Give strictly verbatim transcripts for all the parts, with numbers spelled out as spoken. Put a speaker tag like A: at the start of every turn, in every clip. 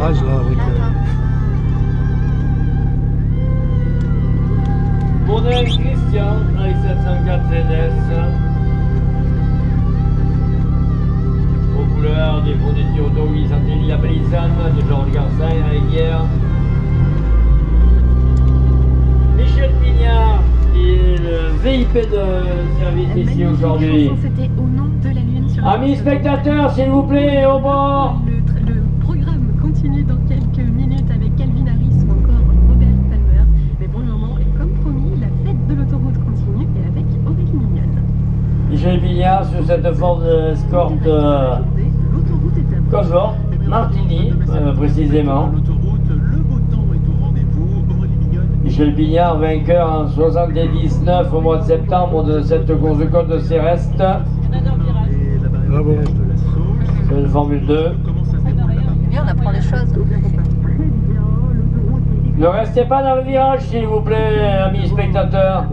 A: métrage là avec. Euh...
B: Modèle Christian avec sept cent quatre Z S. Aux couleurs des fournitures auto Santelli à Palisane de Georges Garcin avec hier. Michel Pignard qui est le V I P de service ici aujourd'hui.
C: C'était Au nom de la lune sur
B: Amis spectateurs, s'il vous plaît, au bord.
C: Le, le programme continue dans quelques minutes avec Calvin Harris ou encore Robert Palmer. Mais pour le moment, et comme promis, la fête de l'autoroute continue et avec Aurélie Mignonne.
B: Michel Pignard sur cette Ford Escort euh, Cosworth, Martini euh, précisément. Michel Pignard, vainqueur en soixante-dix-neuf au mois de septembre de cette course côte de Céreste.
A: Bravo.
B: C'est une Formule deux.
D: Bien, on apprend les choses.
B: Ne restez pas dans le virage, s'il vous plaît, amis spectateurs.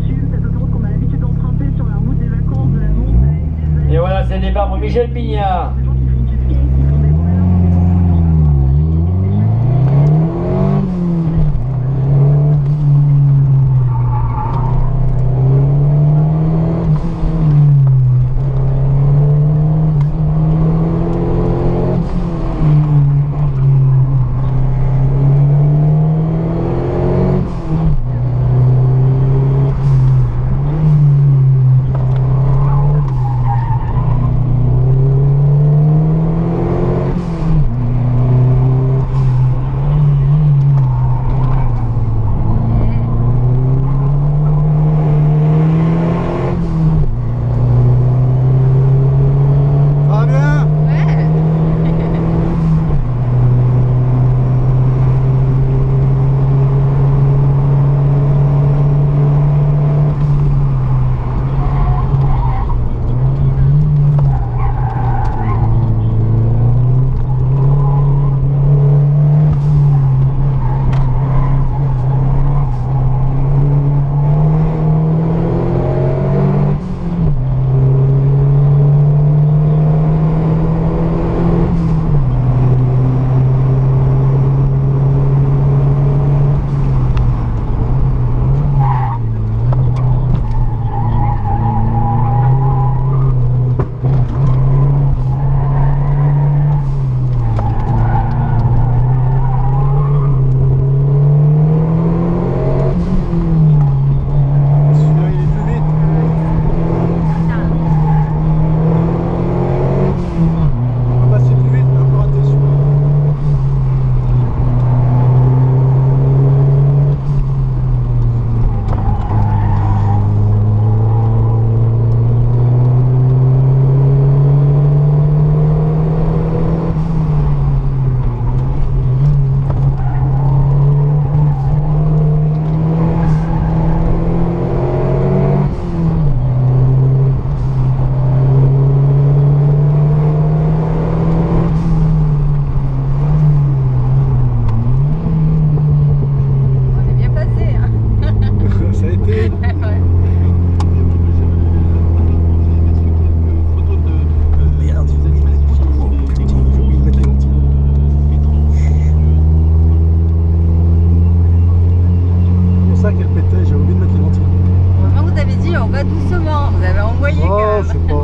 B: Et voilà, c'est le départ pour Michel Pignard.
D: J'ai oublié de mettre les lentilles. Vraiment, vous avez dit on va doucement, vous avez envoyé
A: oh,
D: quand même.